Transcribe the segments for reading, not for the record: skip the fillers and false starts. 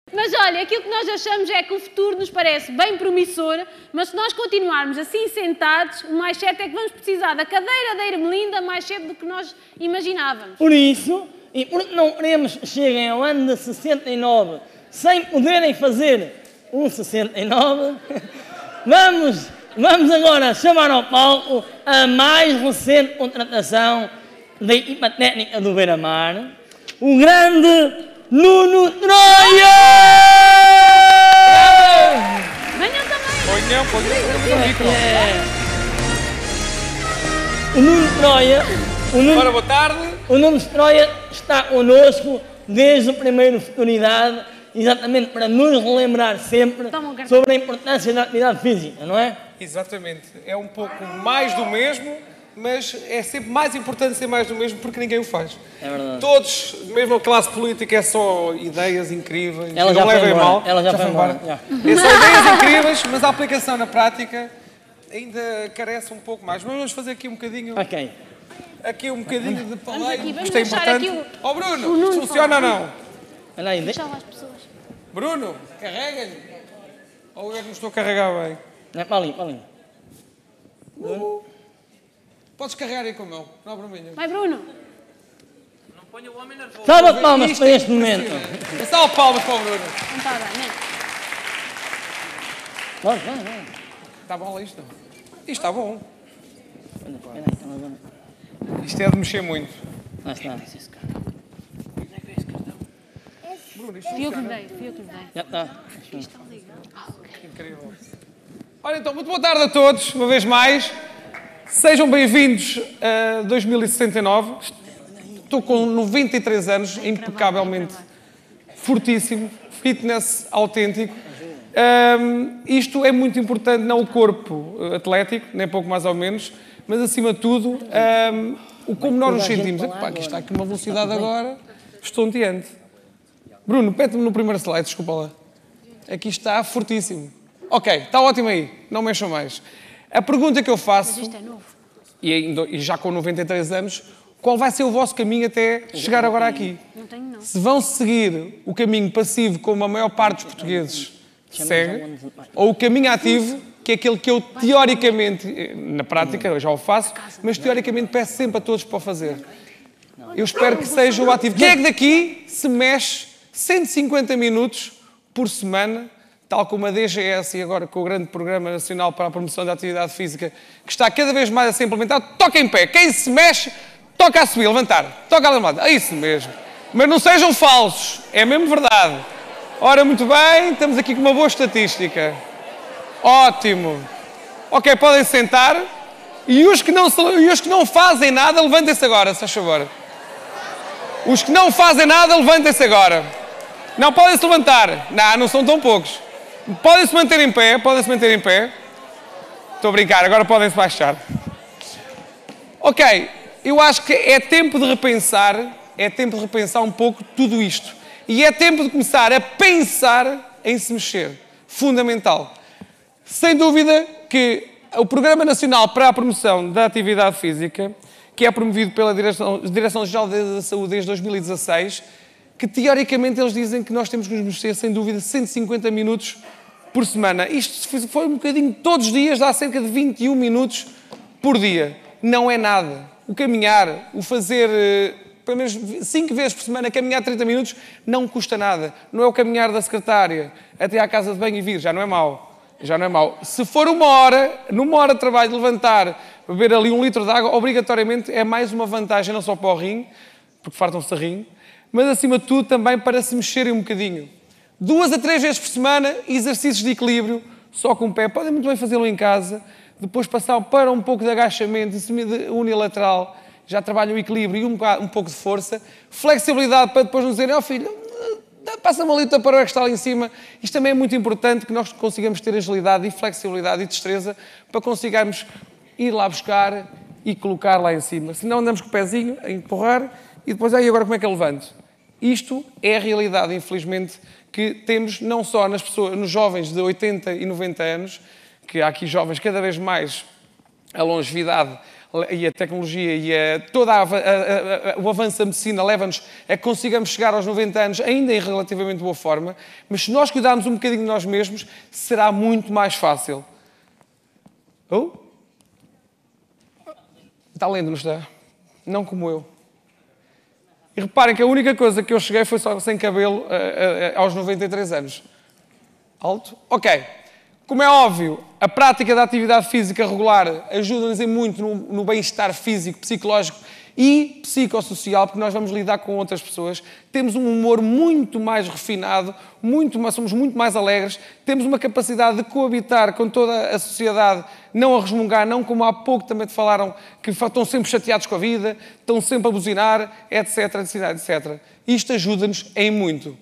Mas olha, aquilo que nós achamos é que o futuro nos parece bem promissor, mas se nós continuarmos assim sentados, o mais certo é que vamos precisar da cadeira da Ermelinda mais cedo do que nós imaginávamos. Por isso, e porque não queremos que cheguem ao ano de 69 sem poderem fazer um 69, vamos agora chamar ao palco a mais recente contratação da equipa técnica do Beira-Mar, o grande Nuno Troia! Venham também! O Nuno Troia... Ora, boa tarde. O Nuno Troia está connosco desde a primeira oportunidade, exatamente para nos relembrar sempre sobre a importância da atividade física, não é? Exatamente. É um pouco mais do mesmo, mas é sempre mais importante ser mais do mesmo porque ninguém o faz. É verdade. Todos, mesmo a classe política, é só ideias incríveis. Ela não já foi levem embora. mal. Ela já foi embora. Já. É só ideias incríveis, mas a aplicação na prática ainda carece um pouco mais. Mas vamos fazer aqui um bocadinho... Ok. Aqui um bocadinho de paleio. Vamos Isto é deixar importante. aqui Ó Bruno, isto funciona ou não? Olha aí, Deixa lá as pessoas. Bruno, carrega-lhe. Ou eu não estou a carregar bem? Não é para ali, para ali. Podes carregar aí com a mão, não há problema. Vai, Bruno! Salva de palmas para este momento. Salva de palmas para o Bruno. Não está bem, não é? Vai. Está bom isto? Isto está bom. Olha, Isto é de mexer muito. lá está. Bruno, isto Fui eu que lhe funciona. dei. Já está. Está ligado. Incrível. Ora então, muito boa tarde a todos, uma vez mais. Sejam bem-vindos a 2069. Estou com 93 anos, impecavelmente fortíssimo, fitness autêntico. Isto é muito importante, não o corpo atlético, nem pouco mais ou menos, mas acima de tudo, como nós nos sentimos. Epá, aqui está aqui uma velocidade agora estonteante. Bruno, pede-me no primeiro slide, desculpa lá. Aqui está fortíssimo. Ok, está ótimo aí, não mexam mais. A pergunta que eu faço, Isto é novo. e já com 93 anos, qual vai ser o vosso caminho até chegar agora aqui? Não tenho, não. Se vão seguir o caminho passivo, como a maior parte dos portugueses segue, ou o caminho ativo, que é aquele que eu teoricamente, na prática eu já o faço, mas teoricamente peço sempre a todos para o fazer. Eu espero que seja o ativo. Quem é que daqui se mexe 150 minutos por semana, tal como a DGS e agora com o grande Programa Nacional para a Promoção da Atividade Física, que está cada vez mais a ser implementado? Toca em pé. Quem se mexe, toca a subir, levantar. Toca a levantar. É isso mesmo. Mas não sejam falsos. É mesmo verdade. Ora, muito bem. Estamos aqui com uma boa estatística. Ótimo. Ok, podem sentar. E os que não fazem nada, levantem-se agora, se faz favor. Os que não fazem nada, levantem-se agora. Não, podem-se levantar. Não são tão poucos. Podem-se manter em pé, Estou a brincar, agora podem-se baixar. Ok, eu acho que é tempo de repensar um pouco tudo isto. E é tempo de começar a pensar em se mexer. Fundamental. Sem dúvida que o Programa Nacional para a Promoção da Atividade Física, que é promovido pela Direção-Geral da Saúde desde 2016, que teoricamente eles dizem que nós temos que nos mexer, sem dúvida, 150 minutos por semana. Isto se for um bocadinho todos os dias, dá cerca de 21 minutos por dia. Não é nada. O caminhar, o fazer pelo menos 5 vezes por semana, caminhar 30 minutos, não custa nada. Não é o caminhar da secretária até à casa de banho e vir, já não é mau. Se for numa hora de trabalho, levantar, beber ali 1 litro de água, obrigatoriamente é mais uma vantagem, não só para o rim, porque fartam-se a rim, mas acima de tudo também para se mexerem um bocadinho. 2 a 3 vezes por semana, exercícios de equilíbrio, só com o pé. Podem muito bem fazê-lo em casa, depois passar para um pouco de agachamento, unilateral, já trabalham o equilíbrio e um pouco de força. Flexibilidade para depois nos dizerem, filho, passa-me ali o taparão que está ali em cima. Isto também é muito importante que nós consigamos ter agilidade e flexibilidade e destreza para consigamos ir lá buscar e colocar lá em cima. Senão andamos com o pezinho a empurrar e depois, agora como é que eu levanto? Isto é a realidade, infelizmente, que temos não só nas pessoas, nos jovens de 80 e 90 anos, que há aqui jovens cada vez mais a longevidade e a tecnologia e todo o avanço da medicina leva-nos a que consigamos chegar aos 90 anos ainda em relativamente boa forma, mas se nós cuidarmos um bocadinho de nós mesmos, será muito mais fácil. Está lendo, não está? Não como eu. E reparem que a única coisa que eu cheguei foi só sem cabelo aos 93 anos. Alto? Ok. Como é óbvio, a prática da atividade física regular ajuda-nos muito no bem-estar físico, psicológico e psicossocial, porque nós vamos lidar com outras pessoas. Temos um humor muito mais refinado, somos muito mais alegres, temos uma capacidade de coabitar com toda a sociedade, não a resmungar, não como há pouco também te falaram, que estão sempre chateados com a vida, estão sempre a buzinar, etc, etc. Isto ajuda-nos em muito.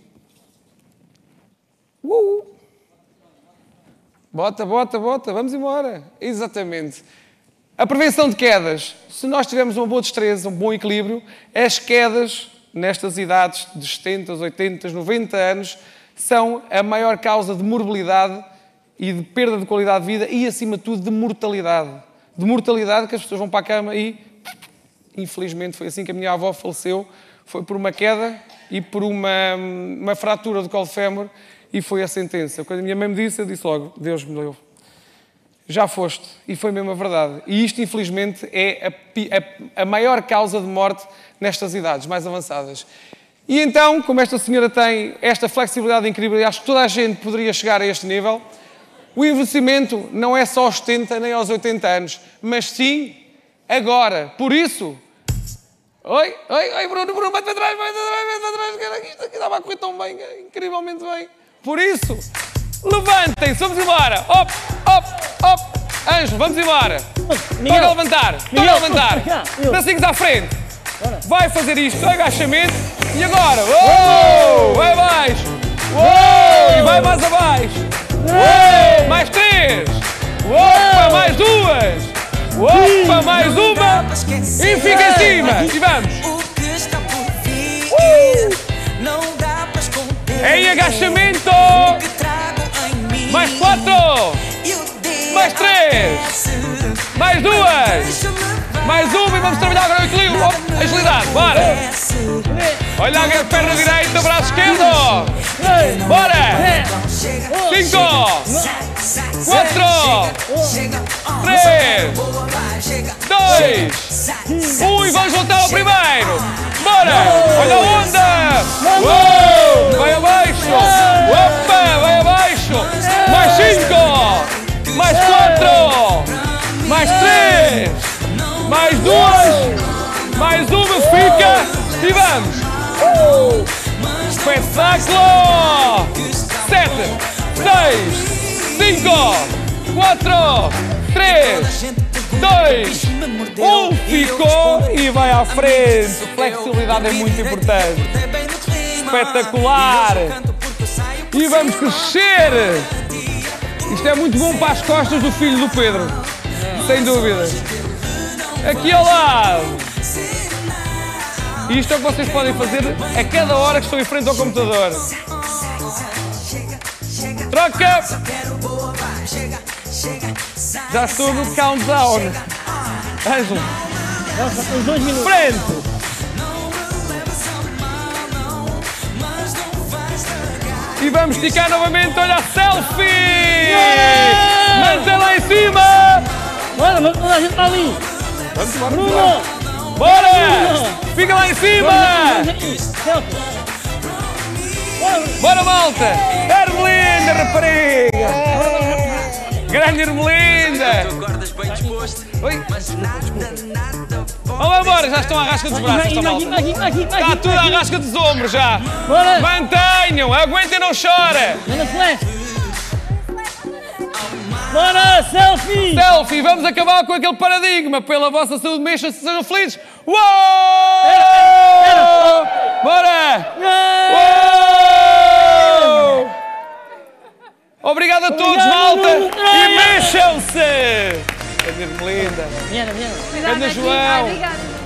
Bota, vamos embora. Exatamente. A prevenção de quedas. Se nós tivermos uma boa destreza, um bom equilíbrio, as quedas, nestas idades de 70, 80, 90 anos, são a maior causa de morbilidade e de perda de qualidade de vida e, acima de tudo, de mortalidade. De mortalidade que as pessoas vão para a cama e, infelizmente, foi assim que a minha avó faleceu. Foi por uma queda e por uma fratura do colo fémur. E foi a sentença. Quando a minha mãe me disse, eu disse logo, Deus me deu. Já foste. E foi mesmo a verdade. E isto, infelizmente, é a maior causa de morte nestas idades mais avançadas. E então, como esta senhora tem esta flexibilidade incrível, e acho que toda a gente poderia chegar a este nível, o envelhecimento não é só aos 70 nem aos 80 anos, mas sim agora. Por isso... Oi, Bruno, vai para trás, isto aqui estava a correr tão bem, incrivelmente bem. Por isso, levantem-se, vamos embora. Op. Ângelo, vamos embora. Toca a levantar. Bracinhos à frente. Vai fazer isto, agachamento. E agora? Vai abaixo. E vai mais abaixo. Mais 3. Mais 2. Mais uma. E fica em cima. E vamos. Em agachamento! Mais 4! Mais 3! Mais 2! Mais 1 e vamos trabalhar agora o equilíbrio! Agilidade, bora! Olha a perna direita, braço esquerdo! Bora! 5! 4! 3! 2! 1 e vamos voltar ao primeiro! Bora! Olha a onda! Vai abaixo! Vai abaixo! Mais 5! Mais 4! Mais 3! Mais 2! Mais 1! Fica! E vamos! Espetáculo! 7! 6! 5! 4! 3! 2! 1! Ficou! E vai à frente! Flexibilidade é muito importante! Espetacular! E vamos crescer! Isto é muito bom para as costas do filho do Pedro. Sem dúvida. Aqui ao lado. E isto é o que vocês podem fazer a cada hora que estão em frente ao computador. Troca! Já estou no countdown. Ângelo. Os 2 minutos. Frente! E vamos esticar novamente, olha a selfie! Mantém lá em cima! Bora, toda a gente está ali! Vamos embora, Bruno! Bora! Fica lá em cima! Bora, malta! Ermelinda, rapariga! Grande Ermelinda! Oi? Vamos embora, já estão à rasca dos braços, esta malta. Está tudo à rasca dos ombros já. Bora. Mantenham, aguentem, não chora. Bora, selfie! Selfie, vamos acabar com aquele paradigma. Pela vossa saúde, mexam-se, sejam felizes. Uou! Bora! Uou! Obrigado a todos, malta. E mexam-se. Grande Ermelinda. Viana. Grande João. Obrigada.